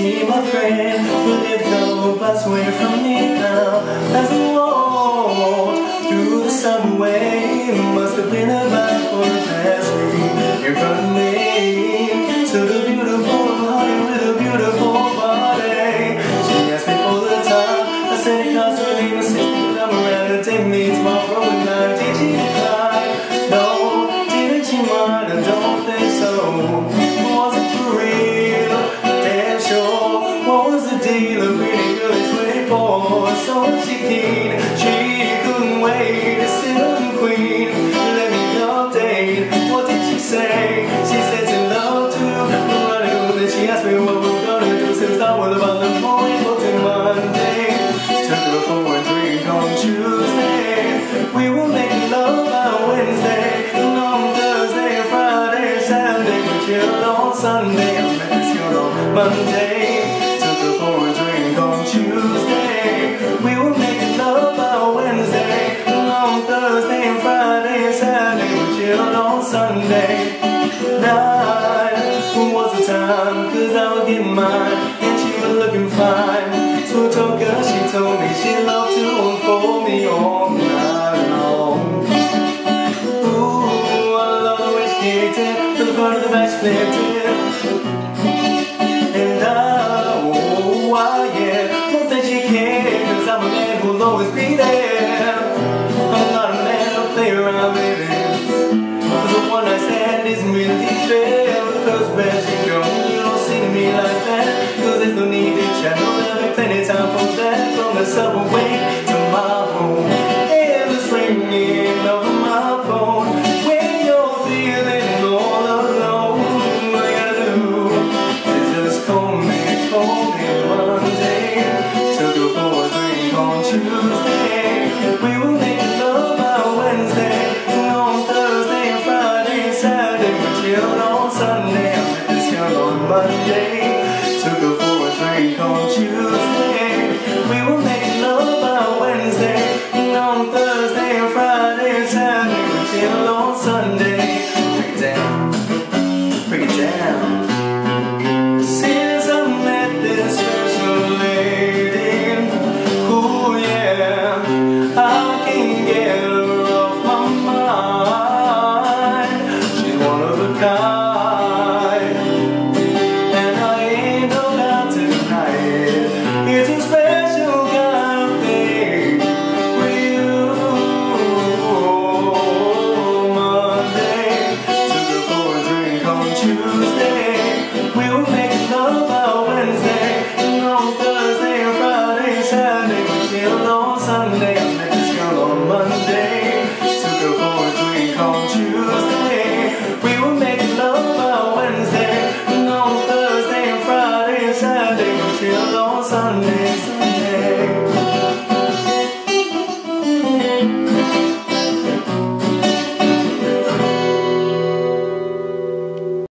see my friend who lived a couple blocks away from me now. As I walked through the subway, must have been about 3:15. In front of me stood a beautiful honey with a beautiful body. She asked me for the time. I said it cost her name and sister. I'm around to take me tomorrow at night. Did she decline? No. Didn't she mind? I don't think so. Was it for real? Damn sure. What was the deal? A pretty girl is waiting for. So was she keen? She couldn't wait to sit on the queen. Let me update. What did she say? She said she loved to run it over. Then she asked me what we're gonna do. Since I was about the morning, booked in Monday. Took her for a drink on Tuesday. We were making love on Wednesday. And on Thursday, Friday, Saturday, we chilled on Sunday. I met this girl on Monday. Took her for a drink on Tuesday. We were making love on Wednesday. And on Thursday and Friday and Saturday, we chilled on Sunday night. Was the time? 'Cause I was getting mine, and she was looking fine. So I told her, she told me she loved to unfold me all night long. Ooh, I love the way she kicked it, to the front of the back she flipped it. And oh, why, yeah, don't think she cares, 'cause I'm a man who'll always be there. I'm not a man who'll play around, baby, 'cause a one night stand isn't really fair. The first best you go, you don't see to me like that, 'cause there's no need to chat. There'll be plenty of time for that. From the subway to my home, and it's ringing over my phone. When you're feeling all alone, all you gotta do is just call me Monday. Took her for a drink on Tuesday. We were making love on Wednesday. And on Thursday and Friday and Saturday, we chilled on Sunday. I met this girl on Monday. Took her for a drink on Tuesday. We were making love on Wednesday. And on Thursday and Friday and Saturday, we chilled on Sunday. Break it down, break it down. Since I met this special lady, ooh yeah, I can't get her off my mind. She's one of a kind, and I ain't about to deny it. It's a special kind of thing with you. Monday, took her for a drink on Tuesday. We were making love on Wednesday. And on Thursday and Friday and Saturday, we chilled on Sunday. I met this girl on Monday. Took her for a drink on Tuesday. We were making love on Wednesday. And on Thursday and Friday and Saturday, we chilled on Sunday.